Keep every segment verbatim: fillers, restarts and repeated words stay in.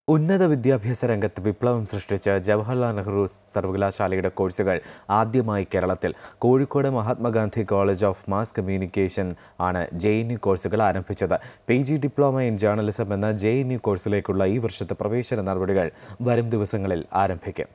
ഉന്നത വിദ്യാഭ്യാസ രംഗത്ത് വിപ്ലവം സൃഷ്ടിച്ച ജവഹർലാൽ നെഹ്റു സർവകലാശാലയുടെ കോഴ്സുകൾ ആദ്യമായി കേരളത്തിൽ Kozhikode Mahatma Gandhi college of mass communication ആണ് ജെ എൻ യു കോഴ്സുകൾ ആരംഭിച്ചത്. P G diploma in journalism എന്ന ജെ എൻ യു കോഴ്സിലേക്കുള്ള ഈ വർഷത്തെ പ്രവേശന നടപടികൾ വരും ദിവസങ്ങളിൽ ആരംഭിക്കും.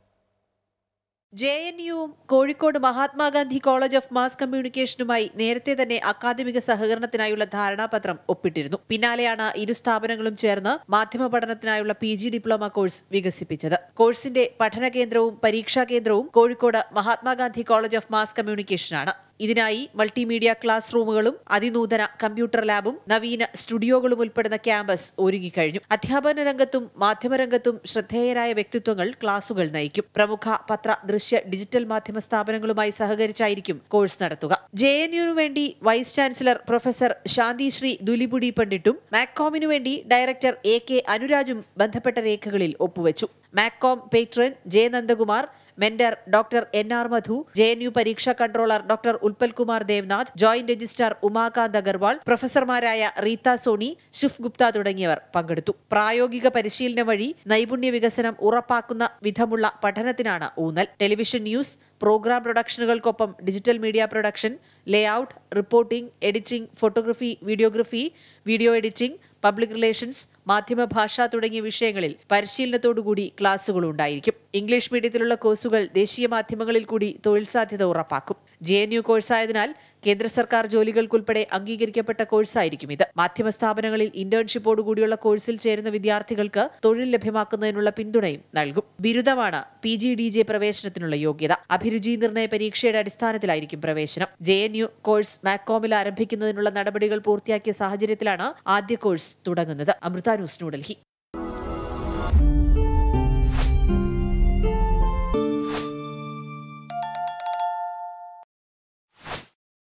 J N യുവും Kozhikode Mahatma Gandhi college of mass കമ്മ്യൂണിക്കേഷനുമായി നേരത്തെ തന്നെ അക്കാദമിക സഹകരണത്തിനായുള്ള ധാരണാപത്രം ഒപ്പിട്ടിരുന്നു. പിന്നാലെയാണ് ഇരു സ്ഥാപനങ്ങളും ചേർന്ന് മാധ്യമ പഠനത്തിനായുള്ള പി ജി ഡിപ്ലോമ കോഴ്സ് വികസിപ്പിച്ചത്. കോഴ്സിന്റെ പഠന കേന്ദ്രവും പരീക്ഷാ കേന്ദ്രവും Kozhikode Mahatma Gandhi college of mass കമ്മ്യൂണിക്കേഷനാണ്. ഇതിനായി മൾട്ടിമീഡിയ ക്ലാസ് റൂമുകളും അതിനൂതന കമ്പ്യൂട്ടർ ലാബും നവീന സ്റ്റുഡിയോകളും ഉൾപ്പെടുന്ന ക്യാമ്പസ് ഒരുങ്ങിക്കഴിഞ്ഞു. അധ്യാപന രംഗത്തും മാധ്യമരംഗത്തും ശ്രദ്ധേയരായ വ്യക്തിത്വങ്ങൾ ക്ലാസുകൾ നയിക്കും. പ്രമുഖ പത്ര, ദൃശ്യ, ഡിജിറ്റൽ മാധ്യമ സ്ഥാപനങ്ങളുമായി സഹകരിച്ചായിരിക്കും കോഴ്സ് നടത്തുക. ജെ എൻ യുവിനു വേണ്ടി vice chancellor professor Santishree Dhulipudi പണ്ഡിറ്റും മാക്കോമിനു വേണ്ടി ഡയറക്ടർ എ കെ അനുരാജും ബന്ധപ്പെട്ട രേഖകളിൽ ഒപ്പുവെച്ചു. MACCOM patron J Nandakumar, mentor doctor N R Madhu, J N U പരീക്ഷാ controller doctor Utpal Kumar Devnath, joint registrar Umakant Agarwal, പ്രൊഫസർമാരായ റീത്ത സോണി, ഷിഫ് ഗുപ്ത തുടങ്ങിയവർ പങ്കെടുത്തു. പ്രായോഗിക പരിശീലനം വഴി നൈപുണ്യ വികസനം ഉറപ്പാക്കുന്ന വിധമുള്ള പഠനത്തിനാണ് ഊന്നൽ. ടെലിവിഷൻ ന്യൂസ്, പ്രോഗ്രാം പ്രൊഡക്ഷനുകൾക്കൊപ്പം digital media production, layout, reporting, editing, photography, videography, video editing, public relations, മാധ്യമഭാഷ തുടങ്ങിയ വിഷയങ്ങളിൽ പരിശീലനത്തോടുകൂടി ക്ലാസുകൾ ഉണ്ടായിരിക്കും. ഇംഗ്ലീഷ് മീഡിയത്തിലുള്ള കോഴ്സുകൾ ദേശീയ മാധ്യമങ്ങളിൽ കൂടി തൊഴിൽ സാധ്യത ഉറപ്പാക്കും. ജെ എൻ യു കോഴ്സായതിനാൽ കേന്ദ്ര സർക്കാർ ജോലികൾക്കുൾപ്പെടെ അംഗീകരിക്കപ്പെട്ട കോഴ്സായിരിക്കും ഇത്. മാധ്യമ സ്ഥാപനങ്ങളിൽ ഇന്റേൺഷിപ്പോടുകൂടിയുള്ള കോഴ്സിൽ ചേരുന്ന വിദ്യാർത്ഥികൾക്ക് തൊഴിൽ ലഭ്യമാക്കുന്നതിനുള്ള പിന്തുണയും നൽകും. ബിരുദമാണ് പി ജി ഡി ജെ പ്രവേശനത്തിനുള്ള യോഗ്യത. അഭിരുചി നിർണയ പരീക്ഷയുടെ അടിസ്ഥാനത്തിലായിരിക്കും പ്രവേശനം. ജെ എൻ യു കോഴ്സ് മാക്കോമിൽ ആരംഭിക്കുന്നതിനുള്ള നടപടികൾ പൂർത്തിയാക്കിയ സാഹചര്യത്തിലാണ് ആദ്യ കോഴ്സ് തുടങ്ങുന്നത്. അമൃത ന്യൂസ്, ന്യൂഡൽഹി.